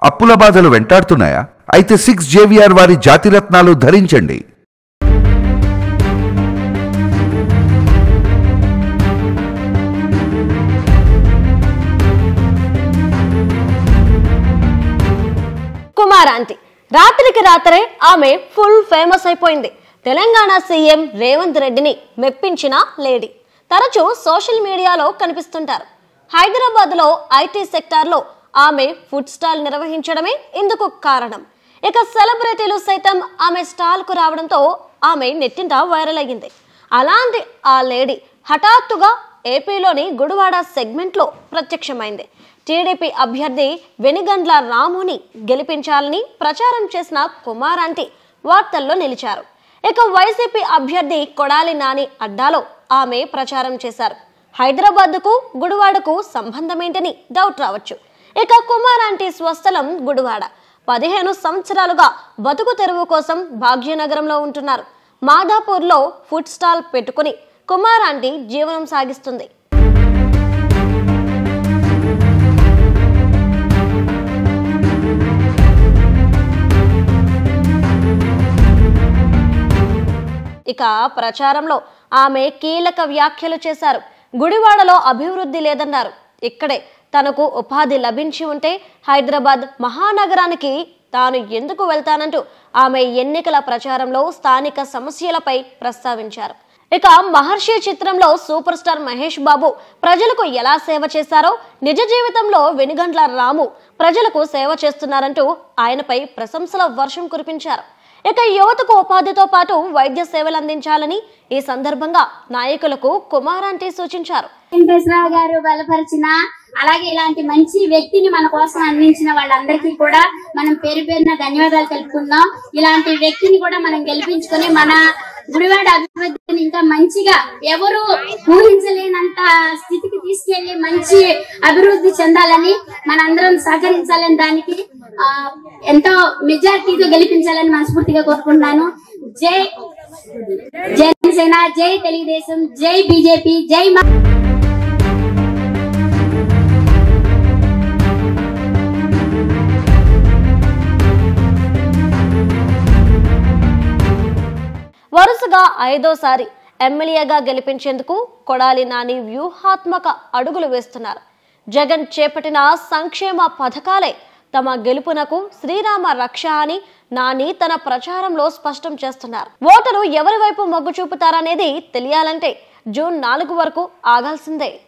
అప్పుల బాధలు వెంటాడుతున్నాయా? అయితే 6JVR వారి జాతిరత్నాలు ధరించండి. కుమారాంటి రాత్రికి రాత్రే ఆమె ఫుల్ ఫేమస్ అయిపోయింది. తెలంగాణ సీఎం రేవంత్ రెడ్డిని మెప్పించిన లేడీ. తరచూ సోషల్ మీడియాలో కనిపిస్తుంటారు. హైదరాబాద్లో ఐటీ సెక్టార్లో ఆమె ఫుడ్ స్టాల్ నిర్వహించడమే ఇందుకు కారణం. ఇక సెలబ్రిటీలు సైతం ఆమె స్టాల్కు రావడంతో ఆమె నెట్టింట వైరల్ అయ్యింది. అలాంటి ఆ లేడీ హఠాత్తుగా ఏపీలోని గుడివాడ సెగ్మెంట్లో ప్రత్యక్షమైంది. టీడీపీ అభ్యర్థి వెనిగండ్ల రాముని గెలిపించాలని ప్రచారం చేసిన కుమారాంటి వార్తల్లో నిలిచారు. ఇక వైసీపీ అభ్యర్థి కొడాలి నాని అడ్డాలో ఆమె ప్రచారం చేశారు. హైదరాబాద్కు గుడివాడకు సంబంధమేంటని డౌట్ రావచ్చు. ఇక కుమారాంటి స్వస్థలం గుడివాడ. 15 సంవత్సరాలుగా బతుకు తెరువు కోసం భాగ్యనగరంలో ఉంటున్నారు. మాదాపూర్లో ఫుడ్ స్టాల్ పెట్టుకుని కుమారాంటి జీవనం సాగిస్తుంది. ఇక ప్రచారంలో ఆమె కీలక వ్యాఖ్యలు చేశారు. గుడివాడలో అభివృద్ధి లేదన్నారు. ఇక్కడే తనకు ఉపాధి లభించి ఉంటే హైదరాబాద్ మహానగరానికి తాను ఎందుకు వెళ్తానంటూ ఆమె ఎన్నికల ప్రచారంలో స్థానిక సమస్యలపై ప్రస్తావించారు. ఇక మహర్షి చిత్రంలో సూపర్ స్టార్ మహేష్ బాబు ప్రజలకు ఎలా సేవ చేశారో నిజ జీవితంలో వెనిగండ్ల రాము ప్రజలకు సేవ చేస్తున్నారంటూ ఆయనపై ప్రశంసల వర్షం కురిపించారు. ఇక యువతకు ఉపాధితో పాటు వైద్య సేవలు అందించాలని ఈ సందర్భంగా నాయకులకు కుమారాంటి సూచించారు. వెంకటేశ్వరరావు గారు బలపరిచిన అలాగే ఇలాంటి మంచి వ్యక్తిని మన కోసం అందించిన వాళ్ళందరికీ కూడా మనం పేరు పేరున ధన్యవాదాలు తెలుపుకుందాం. ఇలాంటి వ్యక్తిని కూడా మనం గెలిపించుకొని మన గుడివాడ అభివృద్ధిని ఇంకా మంచిగా ఎవరు ఊహించలేనంత స్థితికి తీసుకెళ్లి మంచి అభివృద్ధి చెందాలని మనందరం సహకరించాలని దానికి ఎంతో మెజార్టీతో గెలిపించాలని మనస్ఫూర్తిగా కోరుకుంటున్నాను. జై జనసేన, జై తెలుగుదేశం, జై బీజేపీ, జై వరుసగా 5వ ఎమ్మెల్యేగా గెలిపించేందుకు కొడాలి నాని వ్యూహాత్మక అడుగులు వేస్తున్నారు. జగన్ చేపట్టిన సంక్షేమ పథకాలే తమ గెలుపునకు శ్రీరామ రక్ష అని నాని తన ప్రచారంలో స్పష్టం చేస్తున్నారు. ఓటరు ఎవరి వైపు మొగ్గు చూపుతారనేది తెలియాలంటే జూన్ 4 వరకు ఆగాల్సిందే.